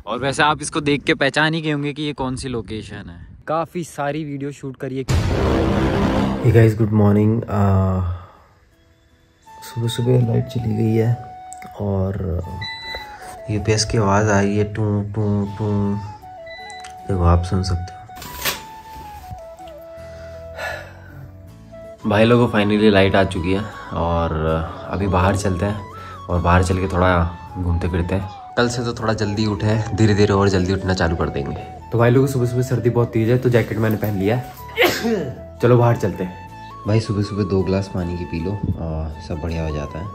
और वैसे आप इसको देख के पहचान ही गए होंगे कि ये कौन सी लोकेशन है। काफ़ी सारी वीडियो शूट करिए। Hey guys, good morning. सुबह सुबह लाइट चली गई है और यूपीएस की आवाज़ आ रही है, टू टू टू। देखो, आप सुन सकते हो। भाई लोगों, फाइनली लाइट आ चुकी है और अभी बाहर चलते हैं और बाहर चल के थोड़ा घूमते फिरते हैं। कल से तो थोड़ा जल्दी उठे हैं, धीरे धीरे और जल्दी उठना चालू कर देंगे। तो भाई लोगों, सुबह सुबह सर्दी बहुत तेज है तो जैकेट मैंने पहन लिया है। चलो बाहर चलते हैं। भाई सुबह सुबह 2 गिलास पानी की पी लो और सब बढ़िया हो जाता है।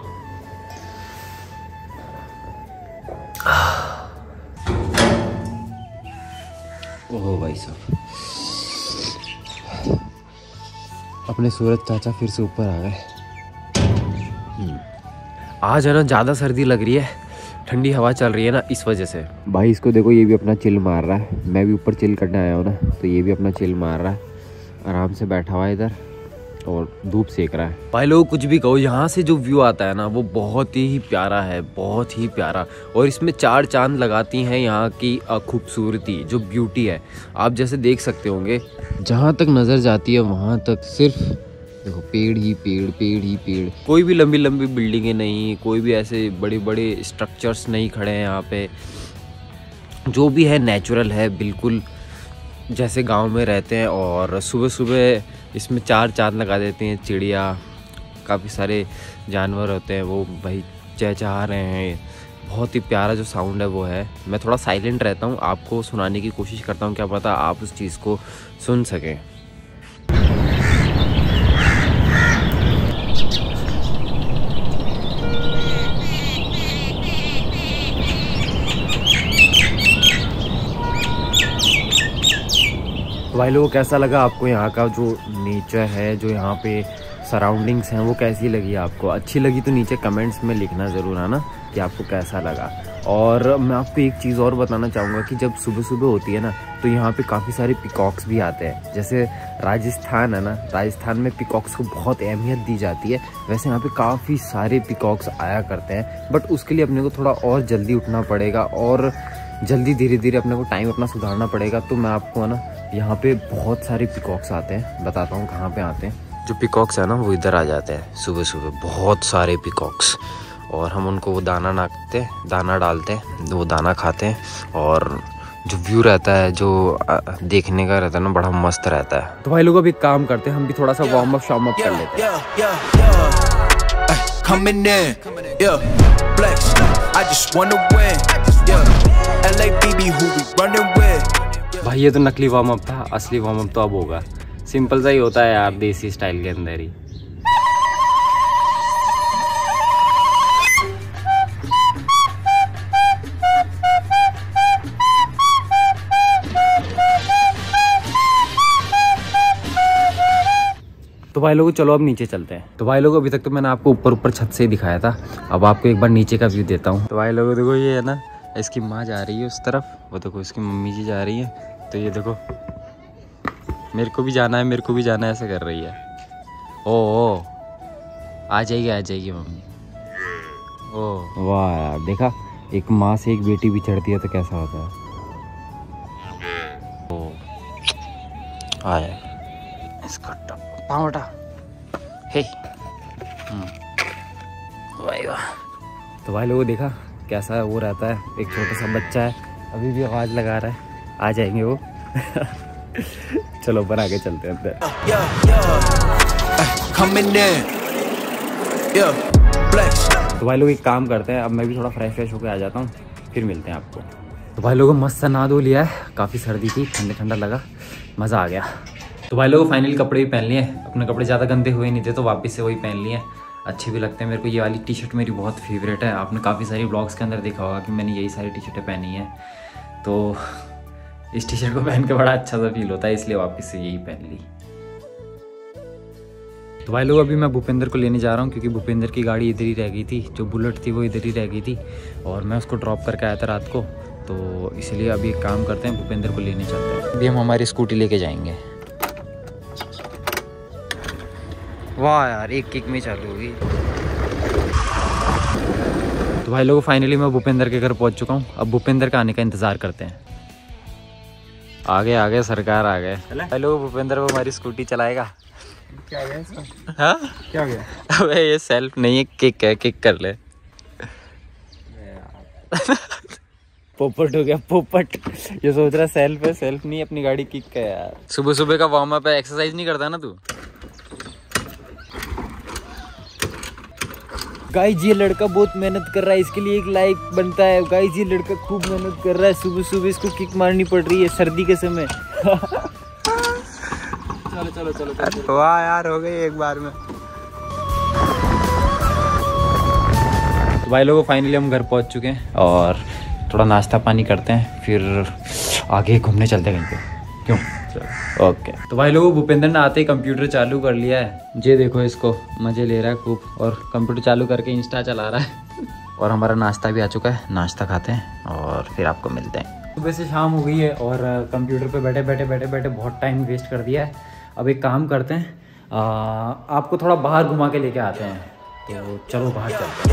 ओहो भाई साहब, अपने सूरज चाचा फिर से ऊपर आ गए। आज है ना ज़्यादा सर्दी लग रही है, ठंडी हवा चल रही है ना, इस वजह से। भाई इसको देखो, ये भी अपना चिल मार रहा है। मैं भी ऊपर चिल करने आया हूँ ना, तो ये भी अपना चिल मार रहा है, आराम से बैठा हुआ है इधर और धूप सेक रहा है। भाई लोग कुछ भी कहो, यहाँ से जो व्यू आता है ना वो बहुत ही प्यारा है, बहुत ही प्यारा। और इसमें 4 चांद लगाती हैं यहाँ की खूबसूरती, जो ब्यूटी है। आप जैसे देख सकते होंगे, जहाँ तक नज़र जाती है वहाँ तक सिर्फ देखो पेड़ ही पेड़, पेड़ ही पेड़। कोई भी लंबी लंबी बिल्डिंगें नहीं, कोई भी ऐसे बड़े बड़े स्ट्रक्चर्स नहीं खड़े हैं यहाँ पे। जो भी है नेचुरल है, बिल्कुल जैसे गांव में रहते हैं। और सुबह सुबह इसमें 4 चांद लगा देती हैं चिड़िया, काफ़ी सारे जानवर होते हैं, वो भाई चहचहा रहे हैं। बहुत ही प्यारा जो साउंड है वो है। मैं थोड़ा साइलेंट रहता हूँ, आपको सुनाने की कोशिश करता हूँ, क्या पता आप उस चीज़ को सुन सकें। भाई लोगों, कैसा लगा आपको यहाँ का जो नेचर है, जो यहाँ पे सराउंडिंग्स हैं, वो कैसी लगी आपको? अच्छी लगी तो नीचे कमेंट्स में लिखना ज़रूर है ना कि आपको कैसा लगा। और मैं आपको एक चीज़ और बताना चाहूँगा कि जब सुबह सुबह होती है ना, तो यहाँ पे काफ़ी सारे पिकॉक्स भी आते हैं। जैसे राजस्थान है ना, राजस्थान में पिकॉक्स को बहुत अहमियत दी जाती है। वैसे यहाँ पे काफ़ी सारे पिकॉक्स आया करते हैं, बट उसके लिए अपने को थोड़ा और जल्दी उठना पड़ेगा और जल्दी धीरे धीरे अपने को टाइम अपना सुधारना पड़ेगा। तो मैं आपको है ना, यहाँ पे बहुत सारे पिकॉक्स आते हैं, बताता हूँ कहाँ पे आते हैं। जो पिकॉक्स है ना वो इधर आ जाते हैं सुबह सुबह, बहुत सारे पिकॉक्स। और हम उनको वो दाना नाखते हैं, दाना डालते हैं, वो दाना खाते हैं। और जो व्यू रहता है, जो देखने का रहता है ना, बड़ा मस्त रहता है। तो भाई लोग अभी काम करते हैं, हम भी थोड़ा सा वार्म अप शार्म अप कर लेते हैं। भाई ये तो नकली वार्म अप था, असली वार्म अप तो अब होगा। सिंपल सा ही होता है यार, देसी स्टाइल के अंदर ही। तो भाई लोगों, चलो अब नीचे चलते हैं। तो भाई लोगों, अभी तक तो मैंने आपको ऊपर छत से ही दिखाया था, अब आपको एक बार नीचे का व्यू देता हूँ। तो भाई लोगों देखो, ये है ना, इसकी माँ जा रही है उस तरफ, वो देखो इसकी मम्मी जी जा रही है। तो ये देखो, मेरे को भी जाना है, मेरे को भी जाना है, ऐसे कर रही है। ओ आ जाएगी मम्मी। ओ वाह यार, देखा, एक माँ से एक बेटी भी चढ़ती है तो कैसा होता है। ओ आया इसका पावटा हे। भाई वाह। तो भाई लोगों देखा कैसा वो रहता है, एक छोटा सा बच्चा है, अभी भी आवाज़ लगा रहा है, आ जाएंगे वो। चलो ऊपर आगे चलते हैं अंदर। तो भाई लोग एक काम करते हैं, अब मैं भी थोड़ा फ्रेश होकर आ जाता हूँ, फिर मिलते हैं आपको। तो भाई लोगों मस्त सा नहा धो लिया है, काफ़ी सर्दी थी, ठंडा ठंडा लगा, मज़ा आ गया। तो भाई लोगों फाइनली कपड़े भी पहन लिए। अपने कपड़े ज़्यादा गंदे हुए नहीं थे तो वापस से वही पहन लिए, अच्छे भी लगते हैं मेरे को। ये वाली टी शर्ट मेरी बहुत फेवरेट है, आपने काफ़ी सारी ब्लॉग्स के अंदर देखा होगा कि मैंने यही सारी टी शर्टें पहनी हैं। तो इस टी शर्ट को पहन के बड़ा अच्छा सा फील होता है, इसलिए वापस से यही पहन ली। तो भाई लोग अभी मैं भूपेंद्र को लेने जा रहा हूँ, क्योंकि भूपेंद्र की गाड़ी इधर ही रह गई थी, जो बुलेट थी वो इधर ही रह गई थी, और मैं उसको ड्रॉप करके आया था रात को। तो इसलिए अभी एक काम करते हैं, भूपेंद्र को लेने चलते हैं। अभी हम हमारी स्कूटी लेके जाएंगे। वाह यार, एक किक में चालू होगी। तो भाई लोगों फाइनली मैं भूपेंद्र के घर पहुंच चुका हूं। अब भूपेंद्र का आने का इंतज़ार करते हैं। आगे सरकार आ गए। भाई लोगों भूपेंद्र वो हमारी स्कूटी चलाएगा। क्या गया इसका? हाँ क्या गया? अबे ये सेल्फ नहीं है, किक है, किक कर ले। पोपट हो गया पोपट। ये सोच रहा सेल्फ है, सेल्फ नहीं अपनी गाड़ी किक है यार। सुबह सुबह का वार्म अप है, एक्सरसाइज नहीं करता ना तू। गाइस ये लड़का बहुत मेहनत कर रहा है, इसके लिए एक लाइक बनता है। गाइस ये लड़का खूब मेहनत कर रहा है, सुबह सुबह इसको किक मारनी पड़ रही है सर्दी के समय। चलो वाह यार, हो गई एक बार में। तो भाई लोगों फाइनली हम घर पहुंच चुके हैं और थोड़ा नाश्ता पानी करते हैं, फिर आगे घूमने चलते हैं कहीं पे। क्यों? ओके। तो भाई लोगों भूपेंद्र ने आते ही कंप्यूटर चालू कर लिया है। ये देखो इसको मज़े ले रहा है खूब, और कंप्यूटर चालू करके इंस्टा चला रहा है। और हमारा नाश्ता भी आ चुका है, नाश्ता खाते हैं और फिर आपको मिलते हैं। सुबह से शाम हो गई है और कंप्यूटर पे बैठे बहुत टाइम वेस्ट कर दिया है। अब एक काम करते हैं, आपको थोड़ा बाहर घुमा के लेके आते हैं। तो चलो बाहर चलते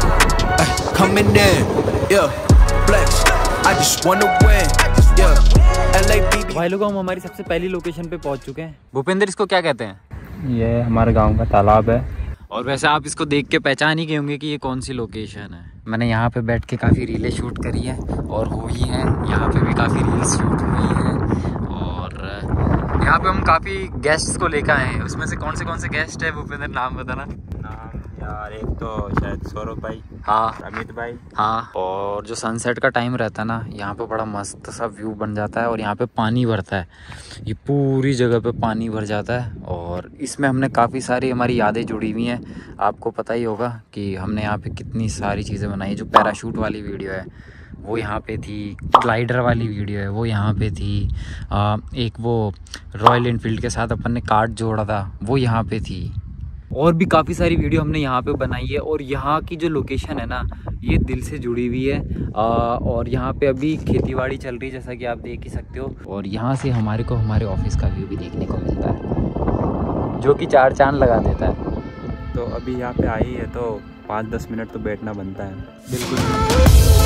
हैं। भाई लोग हम हमारी सबसे पहली लोकेशन पे पहुंच चुके हैं। भूपेंद्र इसको क्या कहते हैं? ये हमारे गांव का तालाब है। और वैसे आप इसको देख के पहचान ही गए होंगे कि ये कौन सी लोकेशन है। मैंने यहाँ पे बैठ के काफ़ी रीलें शूट करी है और हुई हैं। यहाँ पे भी काफ़ी रील्स शूट हुई हैं और यहाँ पे हम काफ़ी गेस्ट्स को लेकर आए हैं। उसमें से कौन से गेस्ट है भूपेंद्र, नाम बताना। नाम यार एक तो शायद सौरभ भाई, हाँ, अमित भाई, हाँ। और जो सनसेट का टाइम रहता है ना, यहाँ पे बड़ा मस्त सा व्यू बन जाता है और यहाँ पे पानी भरता है। ये पूरी जगह पे पानी भर जाता है और इसमें हमने काफ़ी सारी हमारी यादें जुड़ी हुई हैं। आपको पता ही होगा कि हमने यहाँ पे कितनी सारी चीज़ें बनाई। जो पैराशूट वाली वीडियो है वो यहाँ पे थी, ग्लाइडर वाली वीडियो है वो यहाँ पे थी, एक वो रॉयल एनफील्ड के साथ अपन ने कार्ड जोड़ा था वो यहाँ पे थी। और भी काफ़ी सारी वीडियो हमने यहाँ पे बनाई है। और यहाँ की जो लोकेशन है ना, ये दिल से जुड़ी हुई है। और यहाँ पे अभी खेतीबाड़ी चल रही है जैसा कि आप देख ही सकते हो। और यहाँ से हमारे को हमारे ऑफिस का व्यू भी देखने को मिलता है, जो कि 4 चांद लगा देता है। तो अभी यहाँ पे आई है तो 5-10 मिनट तो बैठना बनता है। बिल्कुल।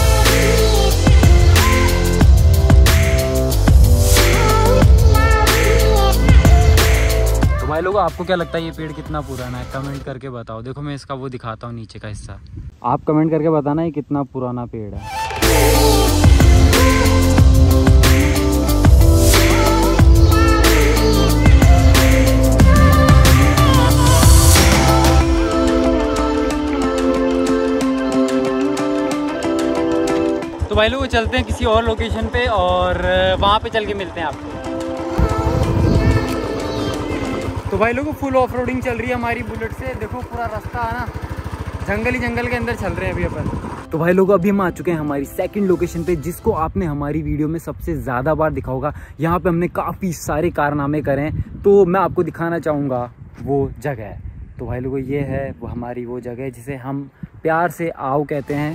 तो भाई लोगों आपको क्या लगता है ये पेड़ कितना पुराना है? कमेंट करके बताओ। देखो मैं इसका वो दिखाता हूँ नीचे का हिस्सा, आप कमेंट करके बताना ये कितना पुराना पेड़ है। तो भाई लोग चलते हैं किसी और लोकेशन पे और वहाँ पे चल के मिलते हैं आपको। तो भाई लोगों फुल ऑफ रोडिंग चल रही है हमारी बुलेट से। देखो पूरा रास्ता है ना, जंगल ही जंगल के अंदर चल रहे हैं अभी अपन। तो भाई लोग अभी हम आ चुके हैं हमारी सेकंड लोकेशन पे, जिसको आपने हमारी वीडियो में सबसे ज़्यादा बार देखा होगा। यहाँ पे हमने काफ़ी सारे कारनामे करे हैं, तो मैं आपको दिखाना चाहूँगा वो जगह। तो भाई लोगों ये है वो हमारी वो जगह जिसे हम प्यार से आओ कहते हैं।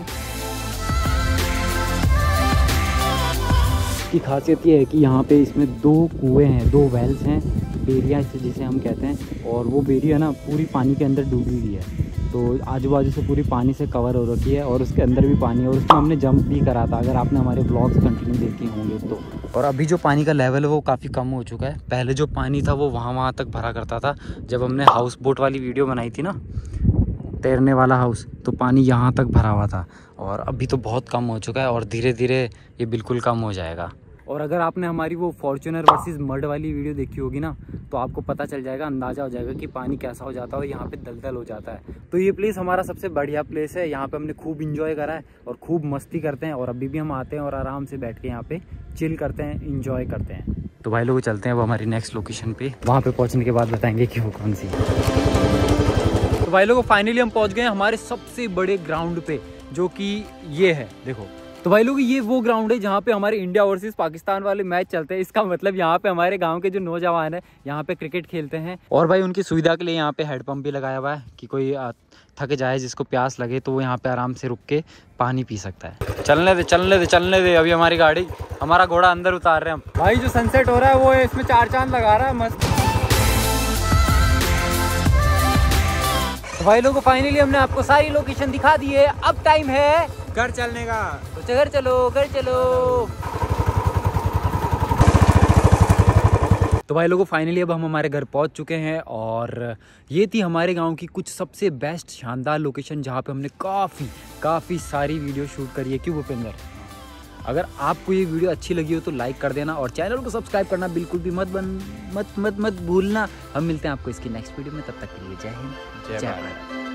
की खासियत ये है कि यहाँ पे इसमें 2 कुएँ हैं, 2 वेल्स हैं, बेरिया जिसे हम कहते हैं। और वो बेरिया ना पूरी पानी के अंदर डूबी हुई है, तो आजू बाजू से पूरी पानी से कवर हो रखी है और उसके अंदर भी पानी है। और उसमें हमने जंप भी करा था, अगर आपने हमारे ब्लॉग्स कंटिन्यू देखे होंगे तो। और अभी जो पानी का लेवल है वो काफ़ी कम हो चुका है। पहले जो पानी था वो वहाँ तक भरा करता था। जब हमने हाउस बोट वाली वीडियो बनाई थी ना, तैरने वाला हाउस, तो पानी यहाँ तक भरा हुआ था। और अभी तो बहुत कम हो चुका है और धीरे धीरे ये बिल्कुल कम हो जाएगा। और अगर आपने हमारी वो फॉर्च्यूनर वर्सेस मड वाली वीडियो देखी होगी ना, तो आपको पता चल जाएगा, अंदाज़ा हो जाएगा कि पानी कैसा हो जाता है और यहाँ पे दलदल हो जाता है। तो ये प्लेस हमारा सबसे बढ़िया प्लेस है। यहाँ पे हमने खूब इंजॉय करा है और खूब मस्ती करते हैं। और अभी भी हम आते हैं और आराम से बैठ के यहाँ पे चिल करते हैं, इंजॉय करते हैं। तो भाई लोग चलते हैं वो हमारी नेक्स्ट लोकेशन पे, वहाँ पे पहुँचने के बाद बताएंगे कि वो कौन सी है। तो भाई लोग फाइनली हम पहुँच गए हमारे सबसे बड़े ग्राउंड पे, जो कि ये है, देखो। तो भाई लोग ये वो ग्राउंड है जहाँ पे हमारे इंडिया वर्सेस पाकिस्तान वाले मैच चलते हैं। इसका मतलब यहाँ पे हमारे गांव के जो नौजवान है यहाँ पे क्रिकेट खेलते हैं। और भाई उनकी सुविधा के लिए यहाँ पे हेडपम्प भी लगाया हुआ है कि कोई थक जाए, जिसको प्यास लगे, तो वो यहाँ पे आराम से रुक के पानी पी सकता है। चलने दे अभी हमारी गाड़ी, हमारा घोड़ा अंदर उतार रहे हैं हम। भाई जो सनसेट हो रहा है वो इसमें 4 चांद लगा रहा है, मस्त। भाई लोगों फाइनली हमने आपको सारी लोकेशन दिखा दी है, अब टाइम है घर चलने का। तो घर चलो घर चलो। तो भाई लोगों फाइनली अब हम हमारे घर पहुंच चुके हैं और ये थी हमारे गांव की कुछ सबसे बेस्ट शानदार लोकेशन जहां पे हमने काफ़ी सारी वीडियो शूट करी है। क्यों भूपेंद्र? अगर आपको ये वीडियो अच्छी लगी हो तो लाइक कर देना और चैनल को सब्सक्राइब करना बिल्कुल भी मत भूलना। हम मिलते हैं आपको इसकी नेक्स्ट वीडियो में, तब तक के लिए जय हिंद जय भारत।